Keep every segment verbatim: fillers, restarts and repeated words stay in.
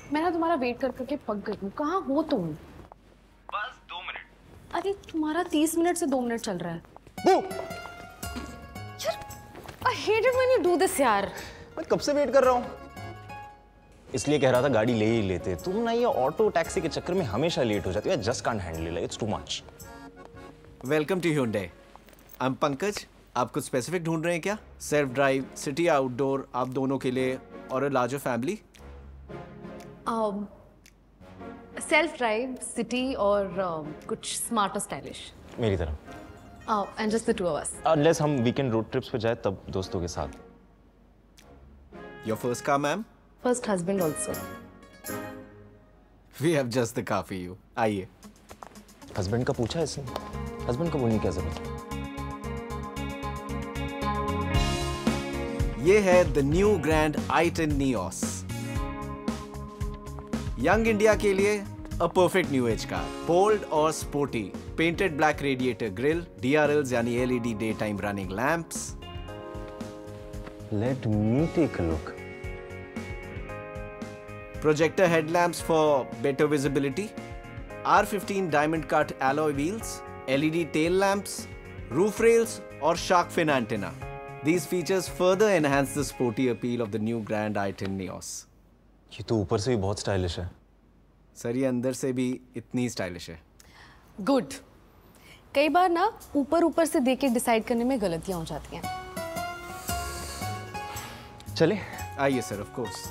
मैं ना तुम्हारा वेट कर करके पक गई हूँ। कहाँ हो तुम? बस दो मिनट। अरे तुम्हारा तीस मिनट से दो मिनट चल रहा है। यार, I hate it when you do this यार। मैं कब से वेट कर रहा हूँ? इसलिए कह रहा था गाड़ी ले ही लेते। तुम ना ये ऑटो टैक्सी के चक्कर में हमेशा लेट हो जाती हो। I just can't handle it. It's too much. Welcome to Hyundai। I am Pankaj. आप कुछ स्पेसिफिक ढूंढ रहे हैं क्या? सेल्फ ड्राइव, सिटी आउटडोर, आप दोनों के लिए और a larger family? Self drive, city और uh, कुछ स्मार्ट और स्टाइलिश। मेरी तरह। And just the two of us. Unless हम वीकेंड रोड ट्रिप्स पे जाए तब दोस्तों के साथ। Your first car ma'am? First husband also. We have just the car for you. आइए। हस्बैंड का पूछा इसने? हस्बैंड का बोलने की क्या जरूरत है? ये है the new Grand i ten Nios. Young India के लिए a perfect new age car. Bold और sporty, painted black radiator grille, D R Ls यानी L E D day time running lamps. Let me take a look. Projector headlamps for better visibility, R fifteen diamond cut alloy wheels, L E D tail lamps, roof rails और shark fin antenna. These features further enhance the sporty appeal of the new Grand i ten Nios. ये तो ऊपर से भी बहुत stylish है। Sir ये अंदर से भी इतनी स्टाइलिश है। गुड। कई बार ना ऊपर ऊपर से देख के डिसाइड करने में गलतियां हो जाती हैं। चले? आइए सर, ऑफ कोर्स।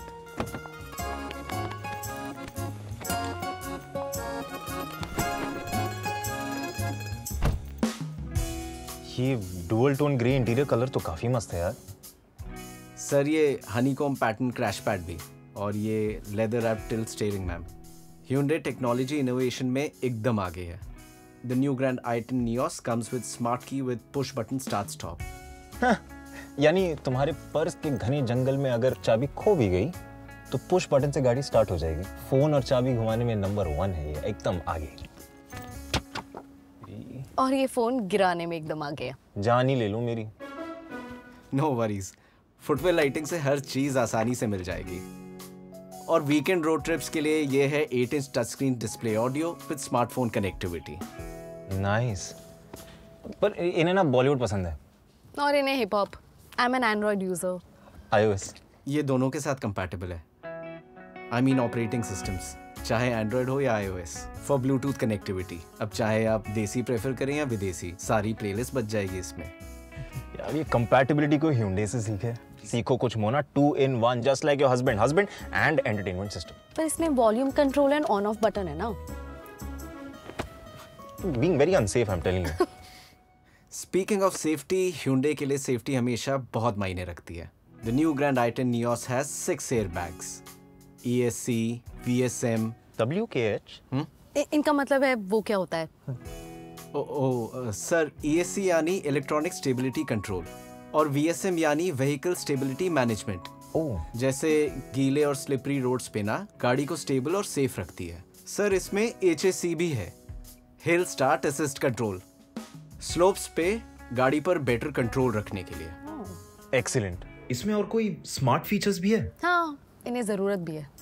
ये dual tone grey interior colour तो काफी मस्त है यार। सर ये हनीकॉम पैटर्न क्रैश पैड भी, और ये leather wrap tilt steering ma'am. Hyundai technology innovation में एकदम आगे है। The new Grand i ten Nios comes with smart key with push button start stop. यानी तुम्हारे पर्स के घने जंगल में अगर चाबी खो भी गई तो पुश बटन से गाड़ी स्टार्ट हो जाएगी। फोन और चाबी घुमाने में नंबर वन है ये, एकदम आगे। और ये फोन गिराने में एकदम आगे है। जान ही ले लूं मेरी। नो वरीज, फुटवेयर लाइटिंग से हर चीज आसानी से मिल जाएगी। और वीकेंड रोड ट्रिप्स के लिए ये है eight inch touch screen display audio with smartphone connectivity. Nice. पर इन्हें ना बॉलीवुड पसंद है और इन्हें hip hop. I am an Android user. IOS. ये दोनों के साथ कंपैटिबल है। आई मीन ऑपरेटिंग सिस्टम्स, चाहे एंड्रॉइड हो या आईओएस। फॉर ब्लूटूथ कनेक्टिविटी, अब चाहे आप देसी प्रेफर करें या विदेशी, सारी प्लेलिस्ट बच जाएगी इसमें। यार ये कंपैटिबिलिटी को Hyundai से सीखे। सीखो कुछ Mona, two in one, just like your husband husband and entertainment system. पर इसमें volume control and on off button है ना। Being very unsafe, I am telling you. Speaking of safety, Hyundai के लिए सेफ्टी हमेशा बहुत मायने रखती है। The new Grand i ten Nios has six air bags, E S C, V S M, W K H। इ- इनका मतलब है वो क्या होता है? ओ ओ सर, E S C यानी इलेक्ट्रॉनिक स्टेबिलिटी कंट्रोल और V S M यानी व्हीकल स्टेबिलिटी मैनेजमेंट। ओह। जैसे गीले और स्लिपरी रोड्स पे ना गाड़ी को स्टेबल और सेफ रखती है। सर इसमें H A C भी है, hill start assist control, slopes पे गाड़ी पर बेटर कंट्रोल रखने के लिए। एक्सीलेंट। इसमें और कोई स्मार्ट फीचर्स भी है? हाँ, इन्हें जरूरत भी है।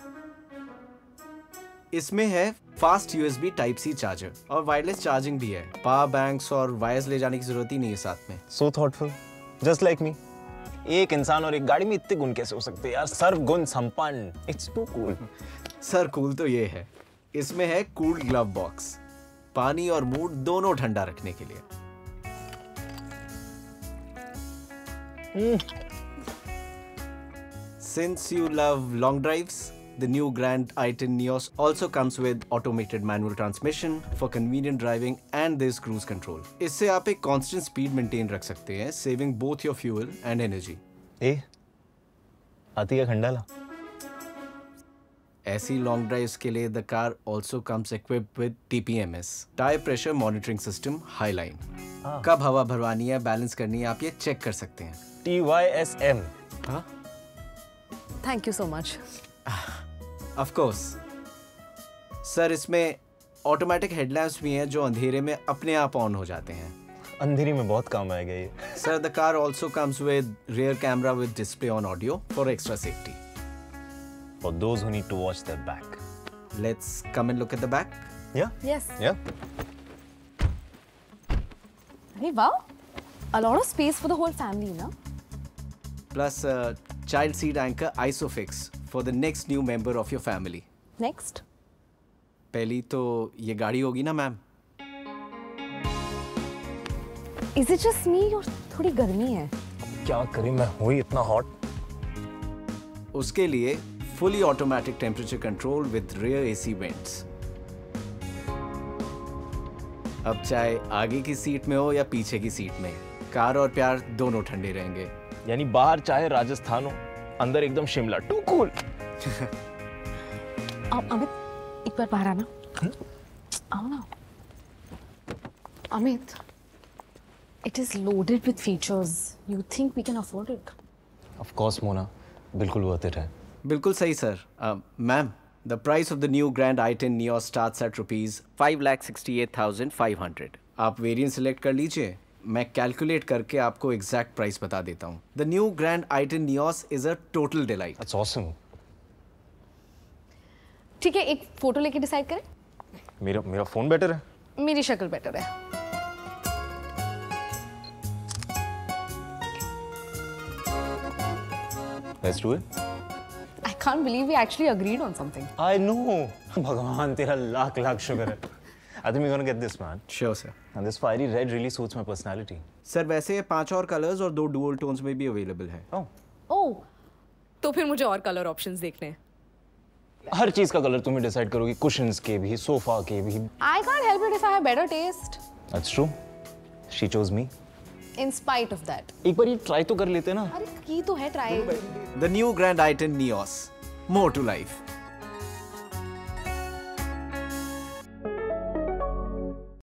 इसमें है fast U S B type C charger और वायरलेस चार्जिंग भी है। पावर बैंक्स और वायर्स ले जाने की जरूरत ही नहीं है साथ में। So thoughtful, just like me. एक इंसान और एक गाड़ी में इतने गुण कैसे हो सकते हैं यार? सर्व गुण संपन्न। It's too cool. Sir cool तो ये है, इसमें है कूल ग्लव बॉक्स, पानी और मूड दोनों ठंडा रखने के लिए। Since you love long drives, the new Grand i ten Nios also comes with automated manual transmission for convenient driving and this cruise control. इससे आप एक constant speed maintain रख सकते हैं, saving both your fuel and energy. ए, आती है खंडाला। ऐसी long drives के लिए the car also comes equipped with T P M S, Tire Pressure Monitoring System Highline. कब हवा भरवानी है, बैलेंस करनी है, आप ये चेक कर सकते हैं। T Y S M। हाँ? Thank you so much. Of course. Sir इसमें ऑटोमेटिक हेडलैम्प्स भी हैं जो अंधेरे में अपने आप ऑन हो जाते हैं। अंधेरी में बहुत काम आएगा ये। Sir the car also comes with rear camera with display on audio for extra safety. for those who need to watch their back. Let's come and look at the back. Yeah? Yes. Yeah? अरे वाह, a lot of space for the whole family, ना? Plus a child seat anchor Isofix for the next new member of your family. Next. पहली तो ये गाड़ी होगी ना ma'am? Is it just me और थोड़ी गर्मी है? क्या करें, मैं हूँ ही इतना हॉट. उसके लिए fully automatic temperature control with rear A C vents. अब चाहे आगे की सीट में हो या पीछे की सीट में, कार और प्यार दोनों ठंडे रहेंगे. यानी बाहर चाहे राजस्थान हो, अंदर एकदम शिमला. To cool. अब अमित एक बार बाहर आना. आओ ना. Amit, it is loaded with features. You think we can afford it? Of course, Mona. बिल्कुल worth it है. बिल्कुल सही sir. Ma'am, the price of the new Grand i ten Neo starts at rupees five lakh sixty-eight thousand five hundred. आप variant select कर लीजिए. मैं calculate करके आपको एग्जैक्ट प्राइस बता देता हूँ. The new Grand i ten Neos is a total delight. That's awesome. ठीक है, एक फोटो लेके डिसाइड करें. मेरा मेरा फोन बेटर है. मेरी शक्ल बेटर है. Let's do it. I can't believe we actually agreed on something. I know. भगवान तेरा लाख लाख शुक्र है. I think we're gonna get this, man. Sure sir. And this fiery red really suits my personality. Sir वैसे ये पांच और colours और दो डुअल टोन्स में भी अवेलेबल है. Oh. Oh, तो फिर मुझे और कलर ऑप्शंस देखने हैं. हर चीज का कलर तुम्हें डिसाइड करोगी. कुशन्स के भी, सोफा के भी. I can't help it if I have better taste. That's true. She chose me. In spite of that. एक बार ये ट्राई तो कर लेते ना. अरे की तो है try. The new Grand i ten Neos. More to life.